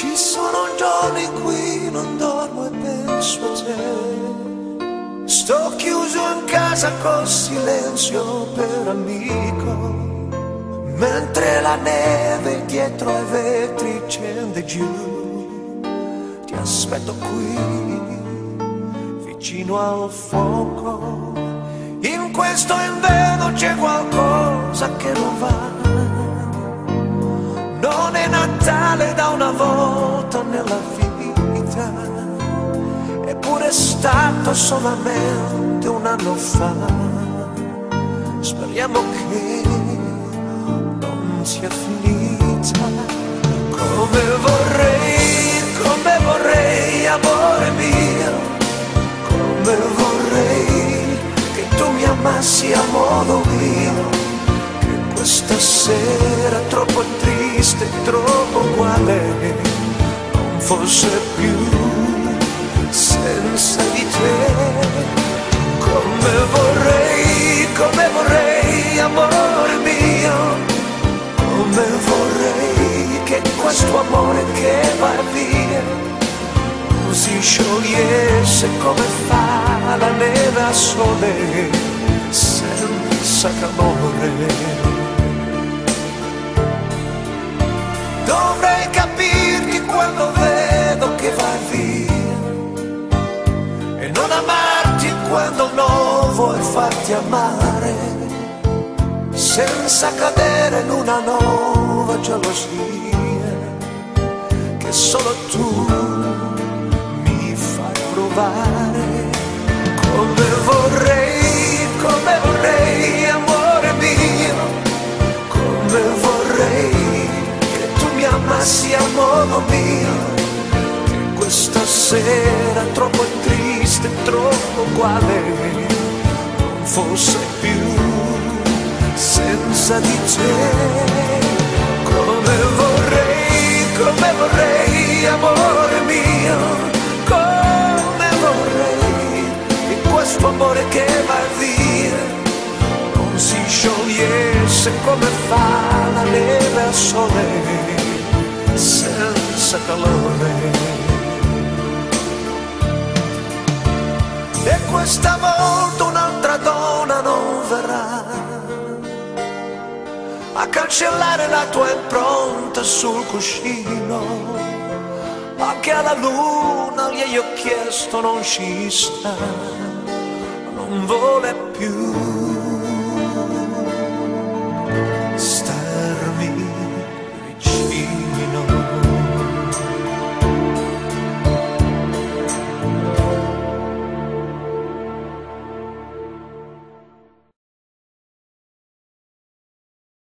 Ci sono giorni in cui non dormo e penso a te. Sto chiuso in casa col silenzio per amico, mentre la neve dietro ai vetri scende giù. Ti aspetto qui, vicino al fuoco. In questo inverno c'è qualcosa che non va. Non è Natale da una volta nella vita, eppure è stato solamente un anno fa. Speriamo che non sia finita. Come vorrei, amore mio, come vorrei che tu mi amassi a modo mio. Questa sera troppo triste, troppo uguale, non fosse più senza di te. Come vorrei, amore mio, come vorrei che questo amore che va via non si sciogliesse come fa la neve a sole senza calore. Dovrei capirti quando vedo che vai via e non amarti quando no vuoi farti amare, senza cadere in una nuova gelosia che solo tu mi fai provare. Come vorrei, amore mio, come vorrei amassi a modo mio, che questa sera troppo triste, troppo uguale, non fosse più senza di te. Come vorrei, amore mio, come vorrei che questo amore che va via non si sciogliesse come fa la neve al sole senza calore. E questa volta un'altra donna non verrà a cancellare la tua impronta sul cuscino, ma che alla luna gli ho chiesto non ci sta, non vuole più